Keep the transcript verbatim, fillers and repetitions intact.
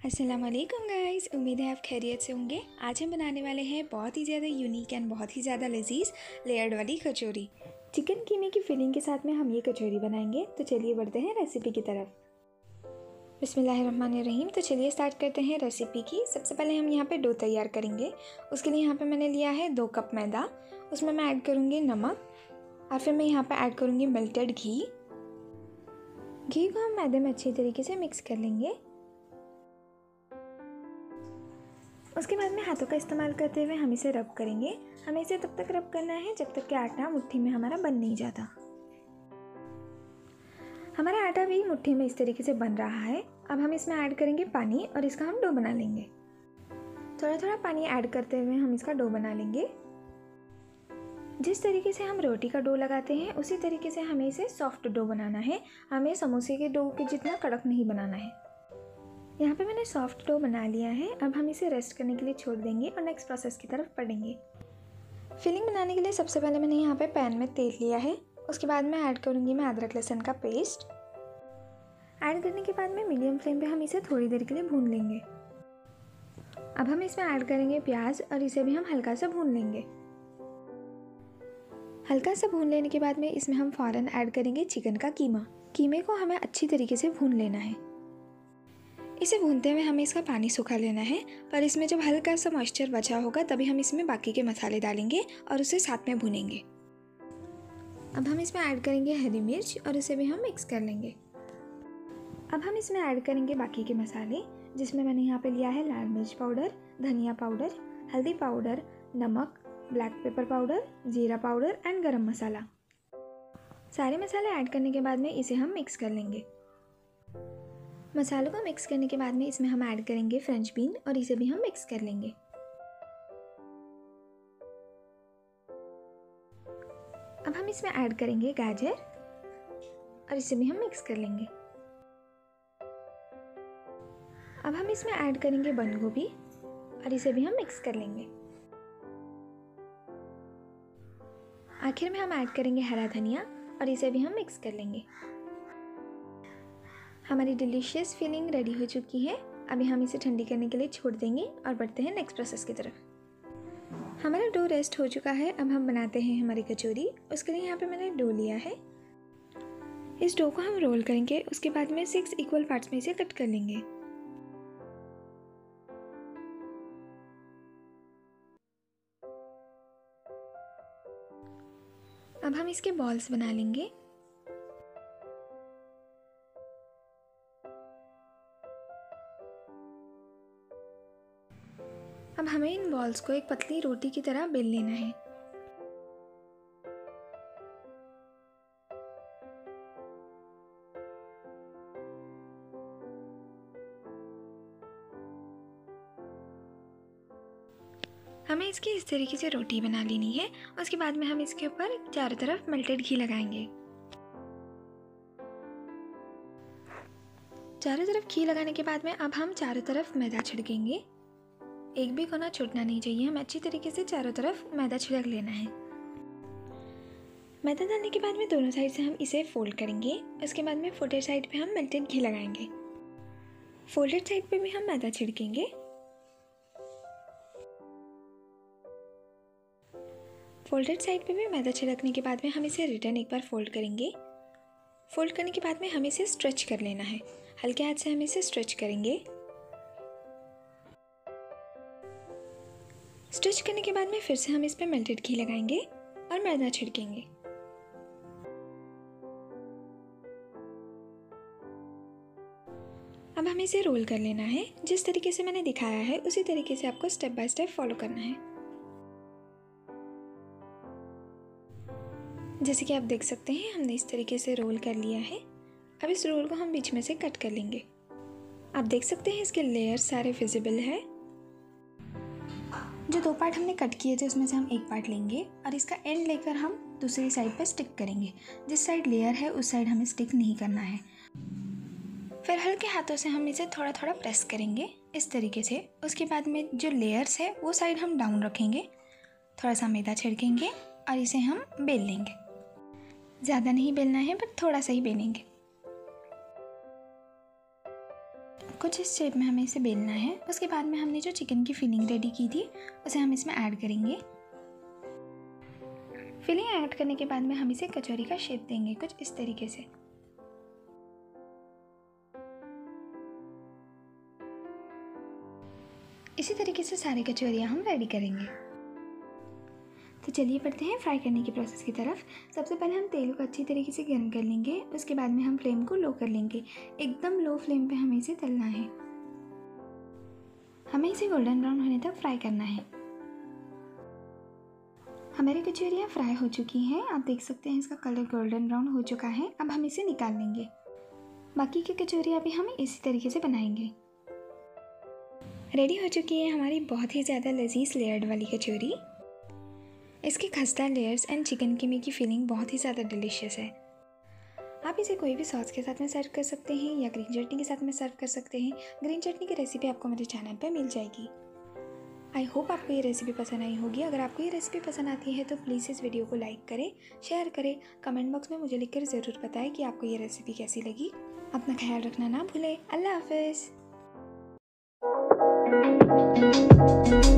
अस्सलाम वालेकुम गाइस, उम्मीद है आप खैरियत से होंगे। आज हम बनाने वाले हैं बहुत ही ज़्यादा यूनिक एंड बहुत ही ज़्यादा लजीज लेयर्ड वाली कचौरी। चिकन कीमे की फिलिंग के साथ में हम ये कचौरी बनाएंगे। तो चलिए बढ़ते हैं रेसिपी की तरफ। बिस्मिल्लाहिर्रहमानिर्रहीम। तो चलिए स्टार्ट करते हैं रेसिपी की। सबसे पहले हम यहाँ पे डो तैयार करेंगे। उसके लिए यहाँ पे मैंने लिया है दो कप मैदा। उसमें मैं ऐड करूँगी नमक और फिर मैं यहाँ पे ऐड करूँगी मेल्टेड घी। घी को हम मैदे में अच्छी तरीके से मिक्स कर लेंगे। उसके बाद में हाथों का इस्तेमाल करते हुए हम इसे रब करेंगे। हमें इसे तब तक रब करना है जब तक कि आटा मुट्ठी में हमारा बन नहीं जाता। हमारा आटा भी मुट्ठी में इस तरीके से बन रहा है। अब हम इसमें ऐड करेंगे पानी और इसका हम डो बना लेंगे। थोड़ा थोड़ा पानी ऐड करते हुए हम इसका डो बना लेंगे। जिस तरीके से हम रोटी का डो लगाते हैं उसी तरीके से हमें इसे सॉफ्ट डो बनाना है। हमें समोसे के डो के जितना कड़क नहीं बनाना है। यहाँ पे मैंने सॉफ्ट डो बना लिया है। अब हम इसे रेस्ट करने के लिए छोड़ देंगे और नेक्स्ट प्रोसेस की तरफ बढ़ेंगे। फिलिंग बनाने के लिए सबसे पहले मैंने यहाँ पे पैन में तेल लिया है। उसके बाद मैं ऐड करूँगी मैं अदरक लहसुन का पेस्ट। ऐड करने के बाद में मीडियम फ्लेम पे हम इसे थोड़ी देर के लिए भून लेंगे। अब हम इसमें ऐड करेंगे प्याज और इसे भी हम हल्का सा भून लेंगे। हल्का सा भून लेने के बाद में इसमें हम फ़ौरन ऐड करेंगे चिकन का कीमा। कीमे को हमें अच्छी तरीके से भून लेना है। इसे भूनते हुए हमें इसका पानी सुखा लेना है, पर इसमें जब हल्का सा मॉइस्चर बचा होगा तभी हम इसमें बाकी के मसाले डालेंगे और उसे साथ में भूनेंगे। अब हम इसमें ऐड करेंगे हरी मिर्च और इसे भी हम मिक्स कर लेंगे। अब हम इसमें ऐड करेंगे बाकी के मसाले, जिसमें मैंने यहाँ पे लिया है लाल मिर्च पाउडर, धनिया पाउडर, हल्दी पाउडर, नमक, ब्लैक पेपर पाउडर, जीरा पाउडर एंड गरम मसाला। सारे मसाले ऐड करने के बाद में इसे हम मिक्स कर लेंगे। मसालों को मिक्स करने के बाद में इसमें हम ऐड करेंगे फ्रेंच बीन और इसे भी हम मिक्स कर लेंगे। अब हम इसमें ऐड करेंगे गाजर और इसे भी हम मिक्स कर लेंगे। अब हम इसमें ऐड करेंगे बंद गोभी और इसे भी हम मिक्स कर लेंगे। आखिर में हम ऐड करेंगे हरा धनिया और इसे भी हम मिक्स कर लेंगे। हमारी डिलीशियस फिलिंग रेडी हो चुकी है। अभी हम इसे ठंडी करने के लिए छोड़ देंगे और बढ़ते हैं नेक्स्ट प्रोसेस की तरफ। हमारा डो रेस्ट हो चुका है। अब हम बनाते हैं हमारी कचौरी। उसके लिए यहाँ पे मैंने डो लिया है। इस डो को हम रोल करेंगे। उसके बाद में सिक्स इक्वल पार्ट्स में इसे कट कर लेंगे। अब हम इसके बॉल्स बना लेंगे। अब हमें इन बॉल्स को एक पतली रोटी की तरह बेल लेना है। हमें इसकी इस तरीके से रोटी बना लेनी है। उसके बाद में हम इसके ऊपर चारों तरफ मेल्टेड घी लगाएंगे। चारों तरफ घी लगाने के बाद में अब हम चारों तरफ मैदा छिड़केंगे। एक भी कोना छूटना नहीं चाहिए। हमें अच्छी तरीके से चारों तरफ मैदा छिड़क लेना है। मैदा डालने के बाद में दोनों साइड से हम इसे फोल्ड करेंगे। उसके बाद में फोल्डेड साइड पे हम मेल्टेड घी लगाएंगे। फोल्डेड साइड पे भी हम मैदा छिड़केंगे। फोल्डेड साइड पे भी मैदा छिड़कने के बाद में हम इसे रिटर्न एक बार फोल्ड करेंगे। फोल्ड करने के बाद में हमें इसे स्ट्रेच कर लेना है। हल्के हाथ से हम इसे स्ट्रेच करेंगे। स्टिच करने के बाद में फिर से हम इस पे मेल्टेड घी लगाएंगे और मैदा छिड़केंगे। अब हमें इसे रोल कर लेना है। जिस तरीके से मैंने दिखाया है उसी तरीके से आपको स्टेप बाय स्टेप फॉलो करना है। जैसे कि आप देख सकते हैं हमने इस तरीके से रोल कर लिया है। अब इस रोल को हम बीच में से कट कर लेंगे। आप देख सकते हैं इसके लेयर्स सारे विजिबल है। जो दो पार्ट हमने कट किए थे उसमें से हम एक पार्ट लेंगे और इसका एंड लेकर हम दूसरी साइड पर स्टिक करेंगे। जिस साइड लेयर है उस साइड हमें स्टिक नहीं करना है। फिर हल्के हाथों से हम इसे थोड़ा थोड़ा प्रेस करेंगे इस तरीके से। उसके बाद में जो लेयर्स है वो साइड हम डाउन रखेंगे। थोड़ा सा मैदा छिड़केंगे और इसे हम बेल लेंगे। ज़्यादा नहीं बेलना है बट थोड़ा सा ही बेलेंगे। कुछ इस शेप में हमें इसे बेलना है। उसके बाद में हमने जो चिकन की फिलिंग रेडी की थी उसे हम इसमें ऐड करेंगे। फिलिंग ऐड करने के बाद में हम इसे कचौरी का शेप देंगे कुछ इस तरीके से। इसी तरीके से सारी कचौरियाँ हम रेडी करेंगे। तो चलिए बढ़ते हैं फ्राई करने की प्रोसेस की तरफ। सबसे पहले हम तेल को अच्छी तरीके से गर्म कर लेंगे। उसके बाद में हम फ्लेम को लो कर लेंगे। एकदम लो फ्लेम पे हमें इसे तलना है। हमें इसे गोल्डन ब्राउन होने तक फ्राई करना है। हमारी कचौरियाँ फ्राई हो चुकी हैं। आप देख सकते हैं इसका कलर गोल्डन ब्राउन हो चुका है। अब हम इसे निकाल लेंगे। बाकी की कचौरियाँ भी हम इसी तरीके से बनाएंगे। रेडी हो चुकी है हमारी बहुत ही ज़्यादा लजीज लेयर्ड वाली कचौरी। इसकी खस्ता लेयर्स एंड चिकन कीमे की फीलिंग बहुत ही ज़्यादा डिलीशियस है। आप इसे कोई भी सॉस के साथ में सर्व कर सकते हैं या ग्रीन चटनी के साथ में सर्व कर सकते हैं। ग्रीन चटनी की रेसिपी आपको मेरे चैनल पर मिल जाएगी। आई होप आपको ये रेसिपी पसंद आई होगी। अगर आपको ये रेसिपी पसंद आती है तो प्लीज़ इस वीडियो को लाइक करें, शेयर करें, कमेंट बॉक्स में मुझे लिखकर ज़रूर बताएं कि आपको ये रेसिपी कैसी लगी। अपना ख्याल रखना ना भूलें। अल्लाह हाफिज़।